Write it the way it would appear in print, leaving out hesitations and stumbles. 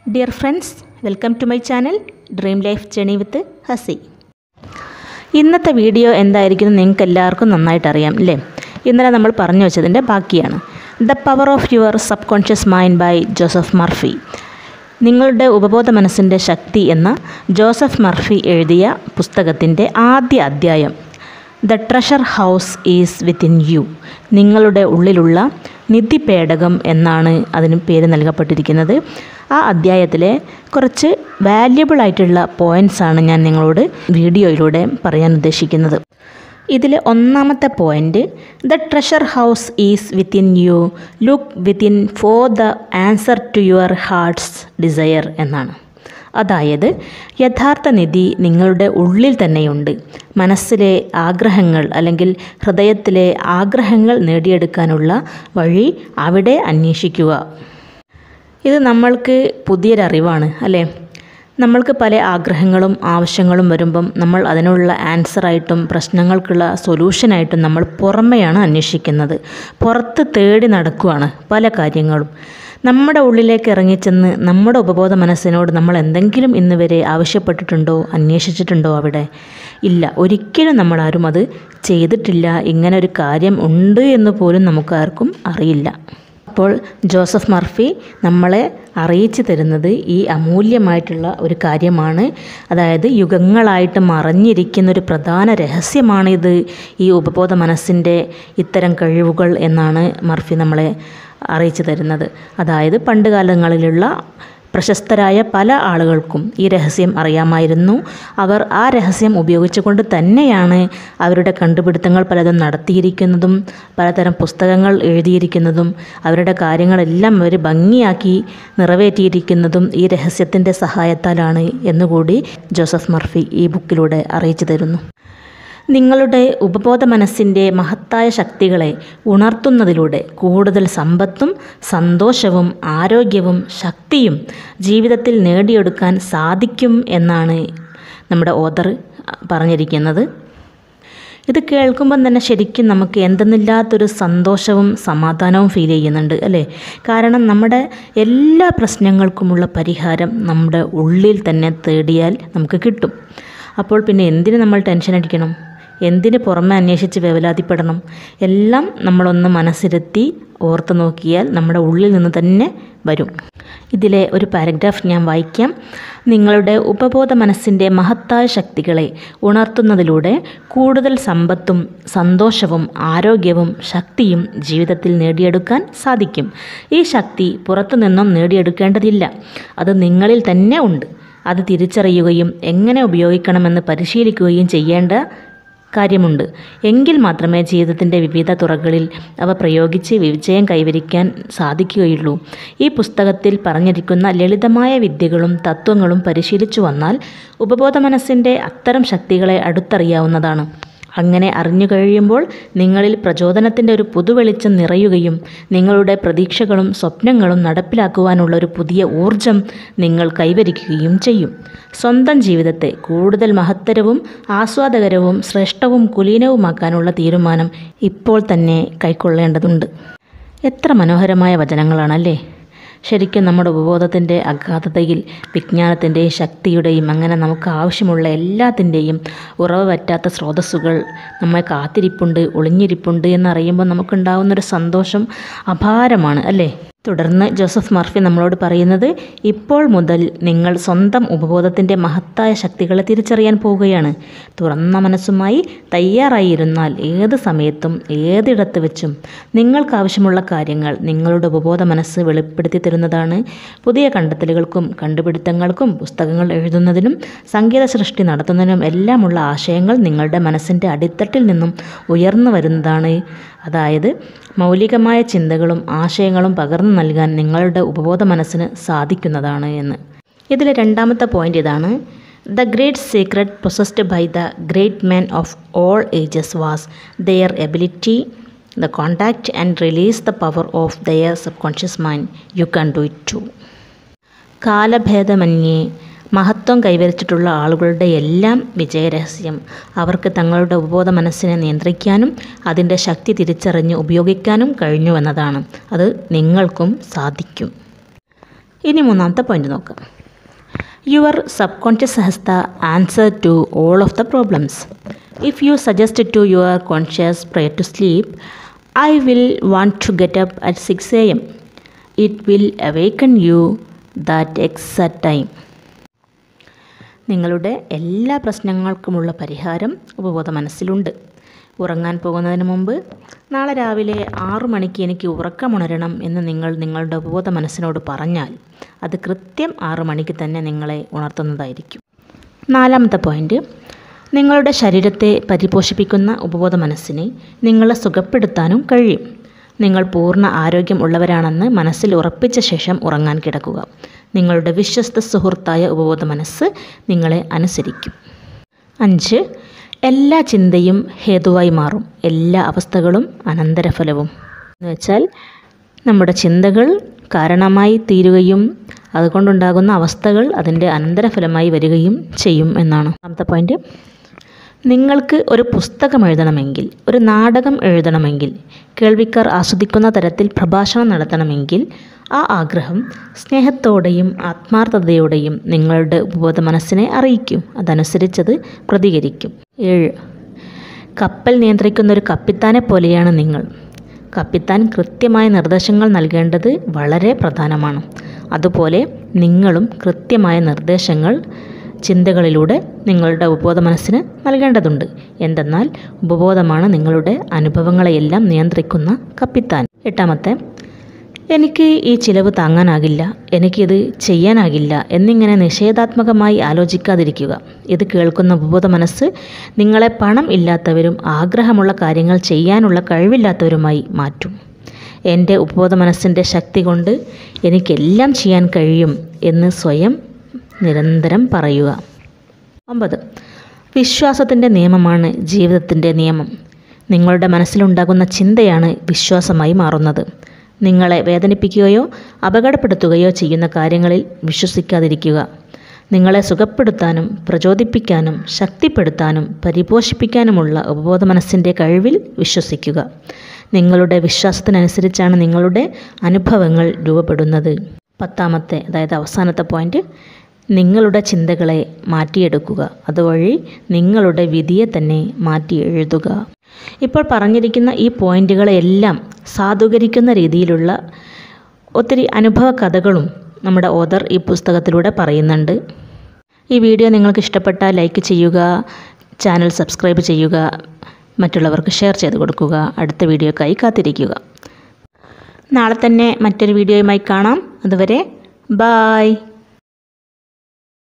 Dear friends, welcome to my channel Dream Life Journey with Hazi. ഇന്നത്തെ video എന്തായിരിക്കും നിങ്ങൾക്ക് എല്ലാവർക്കും നന്നായിട്ട് അറിയാം അല്ലേ? ഇന്നലെ നമ്മൾ പറഞ്ഞു വെച്ചതിൻ്റെ ബാക്കിയാണ്. The power of your subconscious mind by Joseph Murphy. നിങ്ങളുടെ ഉപബോധ മനസ്സിൻ്റെ ശക്തി എന്ന ജോസഫ് മർഫി എഴുതിയ പുസ്തകത്തിൻ്റെ ആദ്യ അധ്യായം the treasure house is within you. നിങ്ങളുടെ ഉള്ളിലുള്ള നിധിപേടകം എന്നാണ് അതിന് പേര് നൽകപ്പെട്ടിരിക്കുന്നത്. ആ അധ്യായത്തിലെ കുറച്ച് വാല്യബിൾ ആയിട്ടുള്ള പോയിൻറ്റ്സാണ് ഞാൻ നിങ്ങളോട് വീഡിയോയിലൂടെ പറയാൻ ഉദ്ദേശിക്കുന്നത്. ഇതിൽ ഒന്നാമത്തെ point, the treasure house is within you, look within for the answer to your heart's desire എന്നാണ്. അതായത് യഥാർത്ഥ നിധി നിങ്ങളുടെ ഉള്ളിൽ തന്നെയുണ്ട്. മനസ്സിലെ ആഗ്രഹങ്ങൾ അല്ലെങ്കിൽ ഹൃദയത്തിലെ ആഗ്രഹങ്ങൾ നേടിയെടുക്കാനുള്ള വഴി അവിടെ അന്വേഷിക്കുക. ഇത് നമ്മൾക്ക് പുതിയൊരറിവാണ് അല്ലേ? നമ്മൾക്ക് പല ആഗ്രഹങ്ങളും ആവശ്യങ്ങളും വരുമ്പം നമ്മൾ അതിനുള്ള ആൻസറായിട്ടും പ്രശ്നങ്ങൾക്കുള്ള സൊല്യൂഷനായിട്ടും നമ്മൾ പുറമെയാണ് അന്വേഷിക്കുന്നത്. പുറത്ത് തേടി നടക്കുകയാണ് പല കാര്യങ്ങളും. നമ്മുടെ ഉള്ളിലേക്ക് ഇറങ്ങിച്ചെന്ന് നമ്മുടെ ഉപബോധ മനസ്സിനോട് നമ്മൾ എന്തെങ്കിലും ഇന്ന് വരെ ആവശ്യപ്പെട്ടിട്ടുണ്ടോ, അന്വേഷിച്ചിട്ടുണ്ടോ? അവിടെ ഇല്ല, ഒരിക്കലും നമ്മളാരും അത് ചെയ്തിട്ടില്ല. ഇങ്ങനെ ഒരു കാര്യം ഉണ്ട് എന്ന് പോലും നമുക്കാർക്കും അറിയില്ല. അപ്പോൾ ജോസഫ് മർഫി നമ്മളെ അറിയിച്ചു തരുന്നത് ഈ അമൂല്യമായിട്ടുള്ള ഒരു കാര്യമാണ്. അതായത് യുഗങ്ങളായിട്ട് മറഞ്ഞിരിക്കുന്നൊരു പ്രധാന രഹസ്യമാണിത്, ഈ ഉപബോധ മനസ്സിൻ്റെ ഇത്തരം കഴിവുകൾ എന്നാണ് മർഫി നമ്മളെ അറിയിച്ചു തരുന്നത്. അതായത് പണ്ട് കാലങ്ങളിലുള്ള പ്രശസ്തരായ പല ആളുകൾക്കും ഈ രഹസ്യം അറിയാമായിരുന്നു. അവർ ആ രഹസ്യം ഉപയോഗിച്ചുകൊണ്ട് തന്നെയാണ് അവരുടെ കണ്ടുപിടുത്തങ്ങൾ പലതും നടത്തിയിരിക്കുന്നതും പലതരം പുസ്തകങ്ങൾ എഴുതിയിരിക്കുന്നതും അവരുടെ കാര്യങ്ങളെല്ലാം അവർ ഭംഗിയാക്കി നിറവേറ്റിയിരിക്കുന്നതും ഈ രഹസ്യത്തിൻ്റെ സഹായത്താലാണ് എന്നുകൂടി ജോസഫ് മർഫി ഈ ബുക്കിലൂടെ അറിയിച്ചു തരുന്നു. നിങ്ങളുടെ ഉപബോധ മനസ്സിൻ്റെ മഹത്തായ ശക്തികളെ ഉണർത്തുന്നതിലൂടെ കൂടുതൽ സമ്പത്തും സന്തോഷവും ആരോഗ്യവും ശക്തിയും ജീവിതത്തിൽ നേടിയെടുക്കാൻ സാധിക്കും എന്നാണ് നമ്മുടെ ഓഥർ പറഞ്ഞിരിക്കുന്നത്. ഇത് കേൾക്കുമ്പം തന്നെ ശരിക്കും നമുക്ക് എന്തെന്നില്ലാത്തൊരു സന്തോഷവും സമാധാനവും ഫീൽ ചെയ്യുന്നുണ്ട് അല്ലേ? കാരണം നമ്മുടെ എല്ലാ പ്രശ്നങ്ങൾക്കുമുള്ള പരിഹാരം നമ്മുടെ ഉള്ളിൽ തന്നെ തേടിയാൽ നമുക്ക് കിട്ടും. അപ്പോൾ പിന്നെ എന്തിന് നമ്മൾ ടെൻഷൻ അടിക്കണം? എന്തിന് പുറമെ അന്വേഷിച്ച് വേവലാതിപ്പെടണം? എല്ലാം നമ്മളൊന്ന് മനസ്സിരുത്തി ഓർത്ത് നോക്കിയാൽ നമ്മുടെ ഉള്ളിൽ നിന്ന് തന്നെ വരും. ഇതിലെ ഒരു പാരഗ്രാഫ് ഞാൻ വായിക്കാം. നിങ്ങളുടെ ഉപബോധ മനസ്സിൻ്റെ മഹത്തായ ശക്തികളെ ഉണർത്തുന്നതിലൂടെ കൂടുതൽ സമ്പത്തും സന്തോഷവും ആരോഗ്യവും ശക്തിയും ജീവിതത്തിൽ നേടിയെടുക്കാൻ സാധിക്കും. ഈ ശക്തി പുറത്തുനിന്നും നേടിയെടുക്കേണ്ടതില്ല, അത് നിങ്ങളിൽ തന്നെ ഉണ്ട്. അത് തിരിച്ചറിയുകയും എങ്ങനെ ഉപയോഗിക്കണമെന്ന് പരിശീലിക്കുകയും ചെയ്യേണ്ട കാര്യമുണ്ട്. എങ്കിൽ മാത്രമേ ജീവിതത്തിൻ്റെ വിവിധ തുറകളിൽ അവ പ്രയോഗിച്ച് വിജയം കൈവരിക്കാൻ സാധിക്കുകയുള്ളൂ. ഈ പുസ്തകത്തിൽ പറഞ്ഞിരിക്കുന്ന ലളിതമായ വിദ്യകളും തത്വങ്ങളും പരിശീലിച്ചു വന്നാൽ ഉപബോധ മനസ്സിൻ്റെ അത്തരം ശക്തികളെ അടുത്തറിയാവുന്നതാണ്. അങ്ങനെ അറിഞ്ഞു കഴിയുമ്പോൾ നിങ്ങളിൽ പ്രചോദനത്തിൻ്റെ ഒരു പുതുവെളിച്ചം നിറയുകയും നിങ്ങളുടെ പ്രതീക്ഷകളും സ്വപ്നങ്ങളും നടപ്പിലാക്കുവാനുള്ള ഒരു പുതിയ ഊർജം നിങ്ങൾ കൈവരിക്കുകയും ചെയ്യും. സ്വന്തം ജീവിതത്തെ കൂടുതൽ മഹത്തരവും ആസ്വാദകരവും ശ്രേഷ്ഠവും കുലീനവുമാക്കാനുള്ള തീരുമാനം ഇപ്പോൾ തന്നെ കൈക്കൊള്ളേണ്ടതുണ്ട്. എത്ര മനോഹരമായ വചനങ്ങളാണല്ലേ? ശരിക്കും നമ്മുടെ ഉപബോധത്തിൻ്റെ അഗാധതയിൽ വിജ്ഞാനത്തിൻ്റെയും ശക്തിയുടെയും അങ്ങനെ നമുക്ക് ആവശ്യമുള്ള എല്ലാത്തിൻ്റെയും ഉറവ് പറ്റാത്ത സ്രോതസ്സുകൾ നമ്മെ കാത്തിരിപ്പുണ്ട്, ഒളിഞ്ഞിരിപ്പുണ്ട് എന്നറിയുമ്പോൾ നമുക്കുണ്ടാകുന്നൊരു സന്തോഷം അപാരമാണ് അല്ലേ? തുടർന്ന് ജോസഫ് മർഫി നമ്മളോട് പറയുന്നത്, ഇപ്പോൾ മുതൽ നിങ്ങൾ സ്വന്തം ഉപബോധത്തിൻ്റെ മഹത്തായ ശക്തികളെ തിരിച്ചറിയാൻ പോവുകയാണ്. തുറന്ന മനസ്സുമായി തയ്യാറായിരുന്നാൽ ഏത് സമയത്തും ഏതിടത്ത് വെച്ചും നിങ്ങൾക്കാവശ്യമുള്ള കാര്യങ്ങൾ നിങ്ങളുടെ ഉപബോധ മനസ്സ് വെളിപ്പെടുത്തി തരുന്നതാണ്. പുതിയ കണ്ടെത്തലുകൾക്കും കണ്ടുപിടുത്തങ്ങൾക്കും പുസ്തകങ്ങൾ എഴുതുന്നതിനും സംഗീത സൃഷ്ടി നടത്തുന്നതിനും എല്ലാമുള്ള ആശയങ്ങൾ നിങ്ങളുടെ മനസ്സിൻ്റെ അടിത്തട്ടിൽ നിന്നും ഉയർന്നു വരുന്നതാണ്. അതായത് മൗലികമായ ചിന്തകളും ആശയങ്ങളും പകർന്നു നൽകാൻ നിങ്ങളുടെ ഉപബോധ മനസ്സിന് സാധിക്കുന്നതാണ് എന്ന്. ഇതിലെ രണ്ടാമത്തെ പോയിൻ്റ് ഇതാണ്. The great secret possessed by the great men of all ages was their ability the contact and release the power of their subconscious mind. You can do it too. കാലഭേദമന്യേ മഹത്വം കൈവരിച്ചിട്ടുള്ള ആളുകളുടെ എല്ലാം വിജയരഹസ്യം അവർക്ക് തങ്ങളുടെ ഉപബോധ മനസ്സിനെ നിയന്ത്രിക്കാനും അതിൻ്റെ ശക്തി തിരിച്ചറിഞ്ഞ് ഉപയോഗിക്കാനും കഴിഞ്ഞുവെന്നതാണ്. അത് നിങ്ങൾക്കും സാധിക്കും. ഇനി മൂന്നാമത്തെ പോയിന്റ് നോക്കാം. Your subconscious has the answer to all of the problems. If you suggest to your conscious prior to sleep, I will want to get up at 6 AM. It will awaken you that exact time. നിങ്ങളുടെ എല്ലാ പ്രശ്നങ്ങൾക്കുമുള്ള പരിഹാരം ഉപബോധ മനസ്സിലുണ്ട്. ഉറങ്ങാൻ പോകുന്നതിന് മുമ്പ് നാളെ രാവിലെ 6 മണിക്ക് എനിക്ക് ഉറക്കമുണരണം എന്ന് നിങ്ങൾ നിങ്ങളുടെ ഉപബോധ മനസ്സിനോട് പറഞ്ഞാൽ അത് കൃത്യം 6 മണിക്ക് തന്നെ നിങ്ങളെ ഉണർത്തുന്നതായിരിക്കും. നാലാമത്തെ പോയിൻ്റ്, നിങ്ങളുടെ ശരീരത്തെ പരിപോഷിപ്പിക്കുന്ന ഉപബോധ മനസ്സിനെ നിങ്ങളെ സുഖപ്പെടുത്താനും കഴിയും. നിങ്ങൾ പൂർണ്ണ ആരോഗ്യം ഉള്ളവരാണെന്ന് മനസ്സിൽ ഉറപ്പിച്ച ശേഷം ഉറങ്ങാൻ കിടക്കുക. നിങ്ങളുടെ വിശ്വസ്ത സുഹൃത്തായ ഉപബോധ മനസ്സ് നിങ്ങളെ അനുസരിക്കും. 5, എല്ലാ ചിന്തയും ഹേതുവായി മാറും. എല്ലാ അവസ്ഥകളും അനന്തരഫലവും. എന്ന് വെച്ചാൽ നമ്മുടെ ചിന്തകൾ കാരണമായി തീരുകയും അതുകൊണ്ടുണ്ടാകുന്ന അവസ്ഥകൾ അതിൻ്റെ അനന്തരഫലമായി വരികയും ചെയ്യും എന്നാണ്. രണ്ടാമത്തെ പോയിൻ്റ്, നിങ്ങൾക്ക് ഒരു പുസ്തകം എഴുതണമെങ്കിൽ, ഒരു നാടകം എഴുതണമെങ്കിൽ, കേൾവിക്കാർ ആസ്വദിക്കുന്ന തരത്തിൽ പ്രഭാഷണം നടത്തണമെങ്കിൽ ആ ആഗ്രഹം സ്നേഹത്തോടെയും ആത്മാർത്ഥതയോടെയും നിങ്ങളുടെ ഉപബോധ മനസ്സിനെ അറിയിക്കും. അതനുസരിച്ചത് പ്രതികരിക്കും. 7, കപ്പൽ നിയന്ത്രിക്കുന്ന ഒരു കപ്പിത്താനെ പോലെയാണ് നിങ്ങൾ. കപ്പിത്താൻ കൃത്യമായ നിർദ്ദേശങ്ങൾ നൽകേണ്ടത് വളരെ പ്രധാനമാണ്. അതുപോലെ നിങ്ങളും കൃത്യമായ നിർദ്ദേശങ്ങൾ ചിന്തകളിലൂടെ നിങ്ങളുടെ ഉപബോധ മനസ്സിന് നൽകേണ്ടതുണ്ട്. എന്തെന്നാൽ ഉപബോധമാണ് നിങ്ങളുടെ അനുഭവങ്ങളെയെല്ലാം നിയന്ത്രിക്കുന്ന കപ്പിത്താൻ. 8, എനിക്ക് ഈ ചിലവ് താങ്ങാനാകില്ല, എനിക്കിത് ചെയ്യാനാകില്ല എന്നിങ്ങനെ നിഷേധാത്മകമായി ആലോചിക്കാതിരിക്കുക. ഇത് കേൾക്കുന്ന ഉപബോധ മനസ്സ് നിങ്ങളെ പണം ഇല്ലാത്തവരും ആഗ്രഹമുള്ള കാര്യങ്ങൾ ചെയ്യാനുള്ള കഴിവില്ലാത്തവരുമായി മാറ്റും. എൻ്റെ ഉപബോധ മനസ്സിൻ്റെ ശക്തി കൊണ്ട് എനിക്കെല്ലാം ചെയ്യാൻ കഴിയും എന്ന് സ്വയം നിരന്തരം പറയുക. 9, വിശ്വാസത്തിൻ്റെ നിയമമാണ് ജീവിതത്തിൻ്റെ നിയമം. നിങ്ങളുടെ മനസ്സിലുണ്ടാകുന്ന ചിന്തയാണ് വിശ്വാസമായി മാറുന്നത്. നിങ്ങളെ വേദനിപ്പിക്കുകയോ അപകടപ്പെടുത്തുകയോ ചെയ്യുന്ന കാര്യങ്ങളിൽ വിശ്വസിക്കാതിരിക്കുക. നിങ്ങളെ സുഖപ്പെടുത്താനും പ്രചോദിപ്പിക്കാനും ശക്തിപ്പെടുത്താനും പരിപോഷിപ്പിക്കാനുമുള്ള ഉപബോധ മനസ്സിൻ്റെ കഴിവിൽ വിശ്വസിക്കുക. നിങ്ങളുടെ വിശ്വാസത്തിനനുസരിച്ചാണ് നിങ്ങളുടെ അനുഭവങ്ങൾ രൂപപ്പെടുന്നത്. 10, അതായത് അവസാനത്തെ പോയിൻ്റ്, നിങ്ങളുടെ ചിന്തകളെ മാറ്റിയെടുക്കുക. അതുവഴി നിങ്ങളുടെ വിധിയെ തന്നെ മാറ്റി എഴുതുക. ഇപ്പോൾ പറഞ്ഞിരിക്കുന്ന ഈ പോയിന്റുകളെല്ലാം സാധൂകരിക്കുന്ന രീതിയിലുള്ള ഒത്തിരി അനുഭവ കഥകളും നമ്മുടെ ഓഥർ ഈ പുസ്തകത്തിലൂടെ പറയുന്നുണ്ട്. ഈ വീഡിയോ നിങ്ങൾക്ക് ഇഷ്ടപ്പെട്ടാൽ ലൈക്ക് ചെയ്യുക, ചാനൽ സബ്സ്ക്രൈബ് ചെയ്യുക, മറ്റുള്ളവർക്ക് ഷെയർ ചെയ്ത് കൊടുക്കുക. അടുത്ത വീഡിയോക്കായി കാത്തിരിക്കുക. നാളെ തന്നെ മറ്റൊരു വീഡിയോയുമായി കാണാം. അതുവരെ ബായ്.